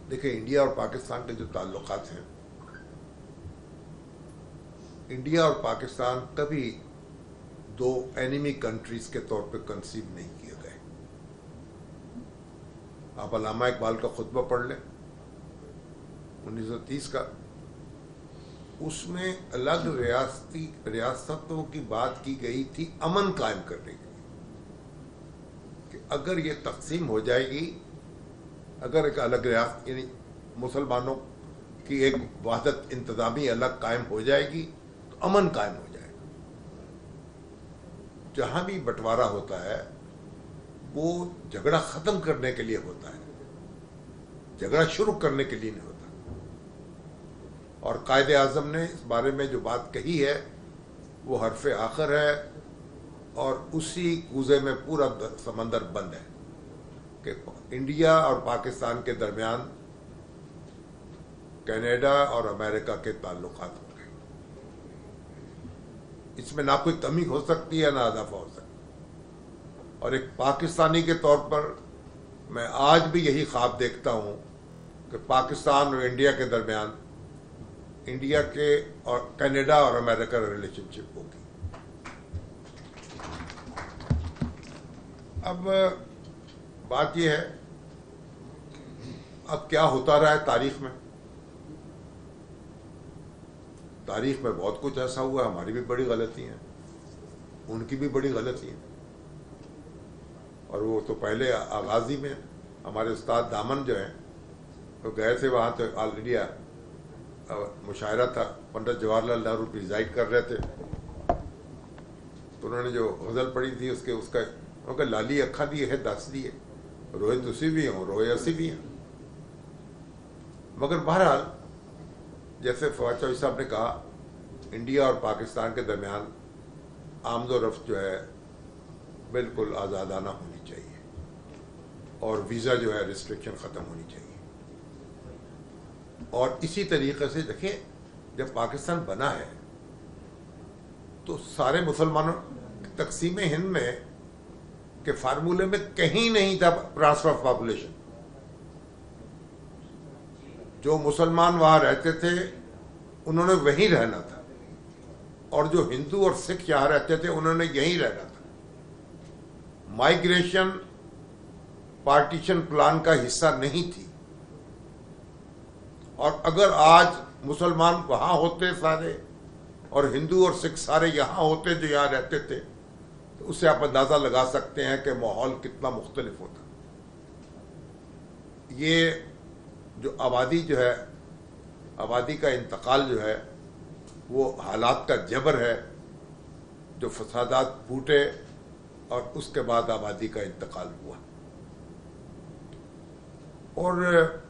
دیکھیں انڈیا اور پاکستان کے جو تعلقات ہیں، انڈیا اور پاکستان کبھی دو اینیمی کنٹریز کے طور پہ کنسیو نہیں کیے گئے. آپ علامہ اقبال کا خطبہ پڑھ لیں 1930 کا، اس میں الگ ریاستوں کی بات کی گئی تھی امن قائم کرنے کے لیے، کہ اگر یہ تقسیم ہو جائے گی، اگر ایک الگ ریاست یعنی مسلمانوں کی ایک وحدت انتظامی الگ قائم ہو جائے گی تو امن قائم ہو جائے گا. جہاں بھی بٹوارا ہوتا ہے وہ جھگڑا ختم کرنے کے لیے ہوتا ہے، جھگڑا شروع کرنے کے لیے نہیں ہوتا. اور قائد اعظم نے اس بارے میں جو بات کہی ہے وہ حرف آخر ہے، اور اسی کوزے میں پورا سمندر بند ہے کہ انڈیا اور پاکستان کے درمیان کینیڈا اور امریکہ کے تعلقات ہوں گے. اس میں نہ کوئی کمی ہو سکتی ہے نہ اضافہ ہو سکتا. اور ایک پاکستانی کے طور پر میں آج بھی یہی خواب دیکھتا ہوں کہ پاکستان اور انڈیا کے درمیان انڈیا کے اور کینیڈا اور امریکہ ریلیشن شپ ہوگی. اب بات یہ ہے اب کیا ہوتا رہا ہے تاریخ میں. تاریخ میں بہت کچھ ایسا ہوا ہے، ہماری بھی بڑی غلطی ہیں، ان کی بھی بڑی غلطی ہیں. اور وہ تو پہلے آغازی میں ہمارے استاد دامن جو ہیں وہ گئے تھے وہاں، تو آل انڈیا مشاعرہ تھا، پنڈت جواہر لال نہرو پریزائڈ کر رہے تھے، تو انہوں نے جو غزل پڑھی تھی اس کا لالی اکھا دی ہے دس دی ہے، روئے تسی بھی ہوں روئے اسی بھی ہیں. مگر بہرحال جیسے فواد چوہدری صاحب نے کہا، انڈیا اور پاکستان کے درمیان آمد و رفت جو ہے بالکل آزادانہ ہونی چاہیے، اور ویزا جو ہے ریسٹرکشن ختم ہونی چاہیے. اور اسی طریقے سے دیکھیں جب پاکستان بنا ہے تو سارے مسلمانوں تقسیم ہند میں کے فارمولے میں کہیں نہیں تھا ٹرانسفر آف پاپولیشن. جو مسلمان وہاں رہتے تھے انہوں نے وہیں رہنا تھا، اور جو ہندو اور سکھ یہاں رہتے تھے انہوں نے یہیں رہنا تھا. مائیگریشن پارٹیشن پلان کا حصہ نہیں تھی. اور اگر آج مسلمان وہاں ہوتے سارے اور ہندو اور سکھ سارے یہاں ہوتے جو یہاں رہتے تھے، تو اس سے آپ اندازہ لگا سکتے ہیں کہ ماحول کتنا مختلف ہوتا. یہ جو آبادی جو ہے، آبادی کا انتقال جو ہے وہ حالات کا جبر ہے، جو فسادات پھوٹے اور اس کے بعد آبادی کا انتقال ہوا. اور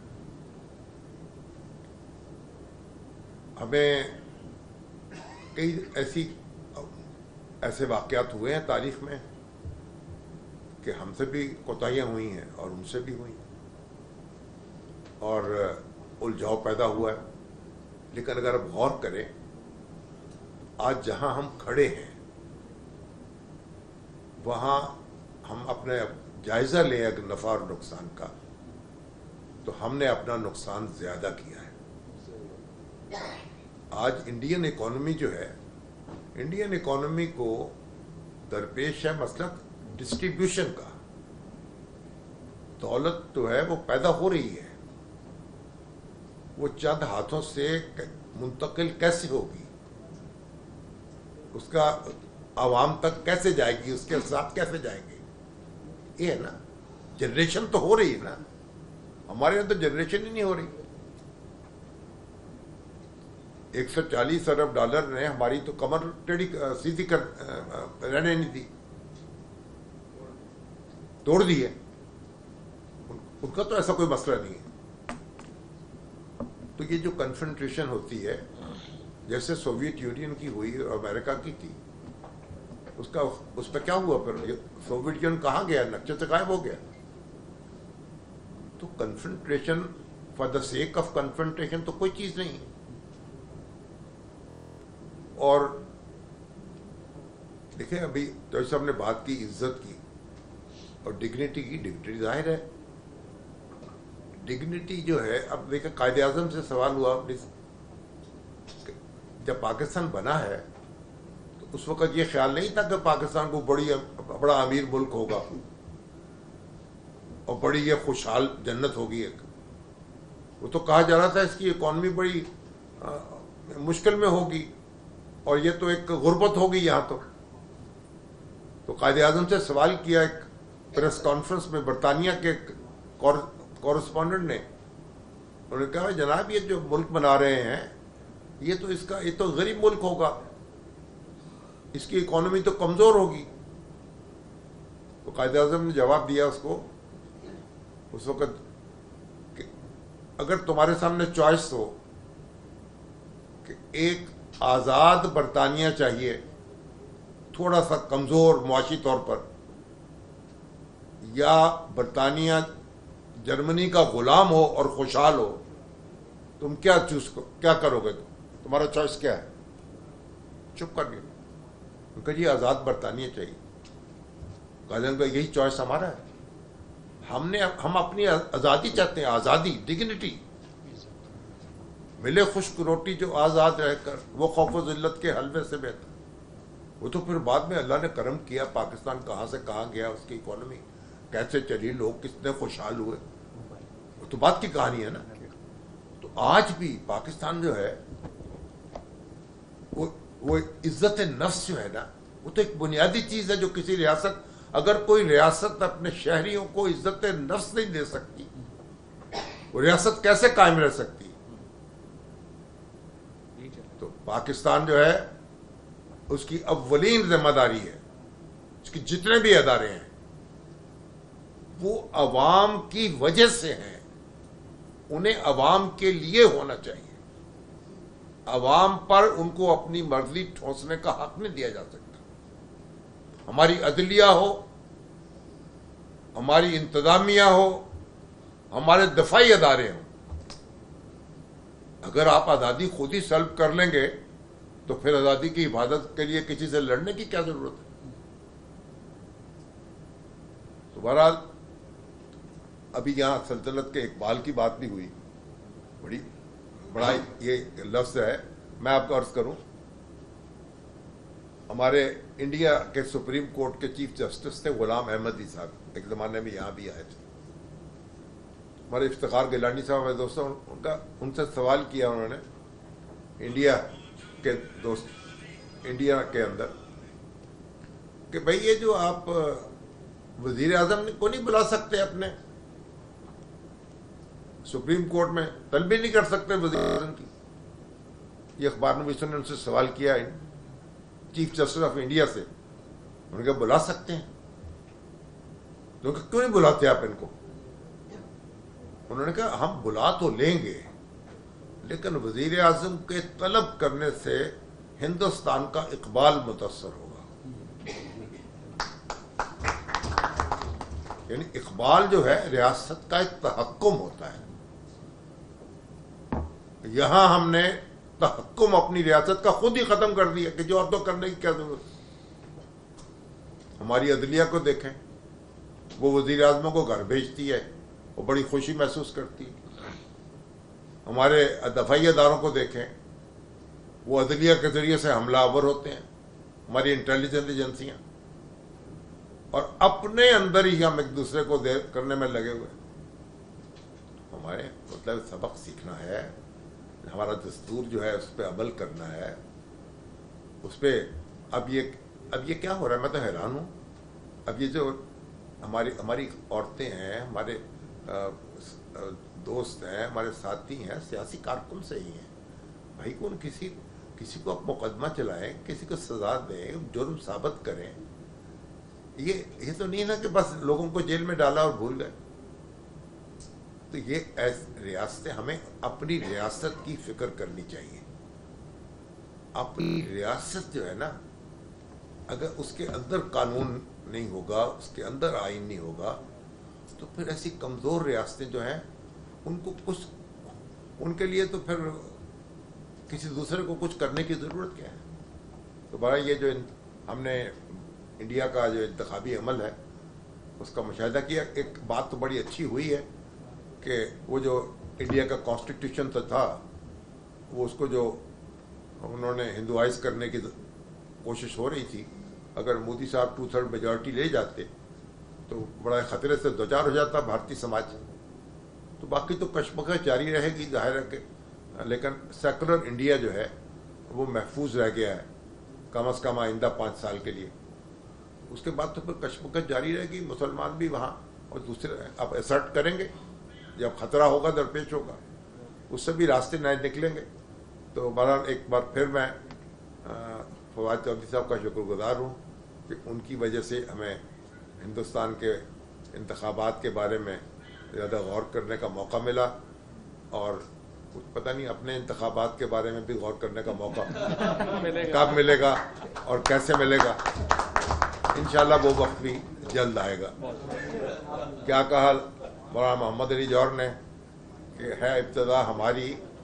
ہمیں کئی ایسے واقعات ہوئے ہیں تاریخ میں کہ ہم سے بھی کوتاہیاں ہوئی ہیں اور ان سے بھی ہوئی ہیں، اور الجھاؤ پیدا ہوا ہے. لیکن اگر آپ غور کریں آج جہاں ہم کھڑے ہیں وہاں ہم اپنے جائزہ لیں اگر نفع اور نقصان کا، تو ہم نے اپنا نقصان زیادہ کیا ہے. آج انڈین اکانومی جو ہے، انڈین اکانومی کو درپیش ہے مسئلہ ڈسٹریبیوشن کا. دولت جو ہے وہ پیدا ہو رہی ہے، وہ چند ہاتھوں سے منتقل کیسے ہوگی، اس کا عوام تک کیسے جائے گی، اس کے ساتھ کیسے جائیں گے. یہ ہے نا، جنریشن تو ہو رہی ہے نا. ہمارے یہاں تو جنریشن ہی نہیں ہو رہی. 140 ارب ڈالر نے ہماری تو کمر ٹیڑھی سیدھی کر رہنے نہیں دی، توڑ دی ہے. ان کا تو ایسا کوئی مسئلہ نہیں ہے. تو یہ جو کنفرنٹریشن ہوتی ہے جیسے سوویت یونین کی ہوئی اور امریکہ کی تھی، اس پہ کیا ہوا پھر؟ سوویت یونین کہاں گیا؟ نقشے سے غائب ہو گیا. تو concentration for the sake of concentration تو کوئی چیز نہیں ہے. اور دیکھیں ابھی تو صاحب نے بات کی عزت کی اور ڈگنیٹی کی. ڈگنیٹی ظاہر ہے ڈگنیٹی جو ہے، اب دیکھیں قائد اعظم سے سوال ہوا جب پاکستان بنا ہے تو اس وقت یہ خیال نہیں تھا کہ پاکستان کو بڑا امیر ملک ہوگا اور بڑی یہ خوشحال جنت ہوگی ایک. وہ تو کہا جا رہا تھا اس کی اکانومی بڑی مشکل میں ہوگی اور یہ تو ایک غربت ہوگی یہاں. تو قائد اعظم سے سوال کیا ایک پریس کانفرنس میں برطانیہ کے کورسپونڈنٹ نے. انہوں نے کہا جناب یہ جو ملک بنا رہے ہیں یہ تو غریب ملک ہوگا، اس کی اکانومی تو کمزور ہوگی. تو قائد اعظم نے جواب دیا اس کو اس وقت کہ اگر تمہارے سامنے چوائس ہو کہ ایک آزاد برطانیہ چاہیے تھوڑا سا کمزور معاشی طور پر، یا برطانیہ جرمنی کا غلام ہو اور خوشحال ہو، تم کیا کرو گے؟ تمہارا چوائس کیا ہے؟ چپ کر گئے. ان کا جی آزاد برطانیہ چاہیے. قائد کا یہی چوائس ہمارا ہے. ہم اپنی آزادی چاہتے ہیں، آزادی، ڈگنیٹی. ملے خشک روٹی جو آزاد رہ کر، وہ خوف و ذلت کے حلوے سے بہتر. وہ تو پھر بعد میں اللہ نے کرم کیا، پاکستان کہاں سے کہاں گیا، اس کی اکانومی کیسے چلی، لوگ کتنے خوشحال ہوئے، وہ تو بات کی کہانی ہے نا. تو آج بھی پاکستان جو ہے وہ عزت نفس جو ہے نا، وہ تو ایک بنیادی چیز ہے جو کسی ریاست، اگر کوئی ریاست اپنے شہریوں کو عزت نفس نہیں دے سکتی، وہ ریاست کیسے قائم رہ سکتی؟ تو پاکستان جو ہے اس کی اولین ذمہ داری ہے، اس کی جتنے بھی ادارے ہیں وہ عوام کی وجہ سے ہیں، انہیں عوام کے لیے ہونا چاہیے. عوام پر ان کو اپنی مرضی ٹھونسنے کا حق نہیں دیا جا سکتا. ہماری عدلیہ ہو، ہماری انتظامیہ ہو، ہمارے دفاعی ادارے ہوں، اگر آپ آزادی خود ہی سلب کر لیں گے تو پھر آزادی کی حفاظت کے لیے کسی سے لڑنے کی کیا ضرورت ہے؟ تو بہرحال ابھی یہاں سلطنت کے اقبال کی بات بھی ہوئی، بڑا یہ لفظ ہے، میں آپ کو عرض کروں. ہمارے انڈیا کے سپریم کورٹ کے چیف جسٹس تھے غلام احمدی صاحب، ایک زمانے میں یہاں بھی آئے تھے. ہمارے افتخار گیلانی صاحب ہمارے دوست ہیں، ان سے سوال کیا انہوں نے انڈیا کے اندر کہ بھئی یہ جو آپ وزیر اعظم کو نہیں بلا سکتے اپنے سپریم کورٹ میں، طلبی نہیں کر سکتے وزیر اعظم کی؟ یہ اخبار نویسوں نے ان سے سوال کیا ہے چیف جسٹس آف انڈیا سے. انہوں نے کہا بلا سکتے ہیں. تو کیوں نہیں بلاتے آپ ان کو؟ انہوں نے کہا ہم بلا تو لیں گے لیکن وزیر اعظم کے طلب کرنے سے ہندوستان کا اقبال متاثر ہوگا. یعنی اقبال جو ہے ریاست کا ایک تحکم ہوتا ہے. یہاں ہم نے تحکم اپنی ریاست کا خود ہی ختم کر دیا کہ جو اور تو کرنے کی کیا ضرورت. ہماری عدلیہ کو دیکھیں، وہ وزیر اعظموں کو گھر بھیجتی ہے، وہ بڑی خوشی محسوس کرتی ہے. ہمارے دفاعی اداروں کو دیکھیں، وہ عدلیہ کے ذریعے سے حملہ آور ہوتے ہیں. ہماری انٹیلیجنس ایجنسیاں، اور اپنے اندر ہی ہم ایک دوسرے کو کرنے میں لگے ہوئے. ہمارے مطلب سبق سیکھنا ہے، ہمارا دستور جو ہے اس پہ عمل کرنا ہے. اس پہ اب یہ کیا ہو رہا ہے، میں تو حیران ہوں. اب یہ جو ہماری عورتیں ہیں، ہمارے دوست ہیں، ہمارے ساتھی ہیں، سیاسی کارکن سے ہی ہیں. بھائی کون کسی کو آپ مقدمہ چلائیں، کسی کو سزا دیں، جرم ثابت کریں. یہ تو نہیں نا کہ بس لوگوں کو جیل میں ڈالا اور بھول گئے. تو یہ ریاستیں، ہمیں اپنی ریاست کی فکر کرنی چاہیے. اپنی ریاست جو ہے نا، اگر اس کے اندر قانون نہیں ہوگا، اس کے اندر آئین نہیں ہوگا، تو پھر ایسی کمزور ریاستیں جو ہیں ان کے لیے تو پھر کسی دوسرے کو کچھ کرنے کی ضرورت کیا ہے. تو بڑا یہ جو ہم نے انڈیا کا جو انتخابی عمل ہے اس کا مشاہدہ کیا، ایک بات تو بڑی اچھی ہوئی ہے کہ وہ جو انڈیا کا کانسٹیٹیوشن تھا وہ اس کو جو انہوں نے ہندوائز کرنے کی کوشش ہو رہی تھی، اگر مودی صاحب 2/3 میجورٹی لے جاتے تو بڑا خطرے سے دوچار ہو جاتا بھارتی سماج. تو باقی تو کشمکش جاری رہے گی ظاہر ہے کہ، لیکن سیکولر انڈیا جو ہے وہ محفوظ رہ گیا ہے کم از کم آئندہ 5 سال کے لیے. اس کے بعد تو پھر کشمکش جاری رہے گی، مسلمان بھی وہاں اور دوسرے اب اسرٹ کریں گے، جب خطرہ ہوگا درپیش ہوگا اس سے بھی راستے نئے نکلیں گے. تو بہرحال ایک بار پھر میں فواد چودھری صاحب کا شکر گزار ہوں کہ ان کی وجہ سے ہمیں ہندوستان کے انتخابات کے بارے میں زیادہ غور کرنے کا موقع ملا، اور پتہ نہیں اپنے انتخابات کے بارے میں بھی غور کرنے کا موقع کب ملے گا اور کیسے ملے گا. انشاءاللہ وہ وقت بھی جلد آئے گا. کیا کہا مولانا محمد علی جوہر نے کہ ہے ابتدا ہماری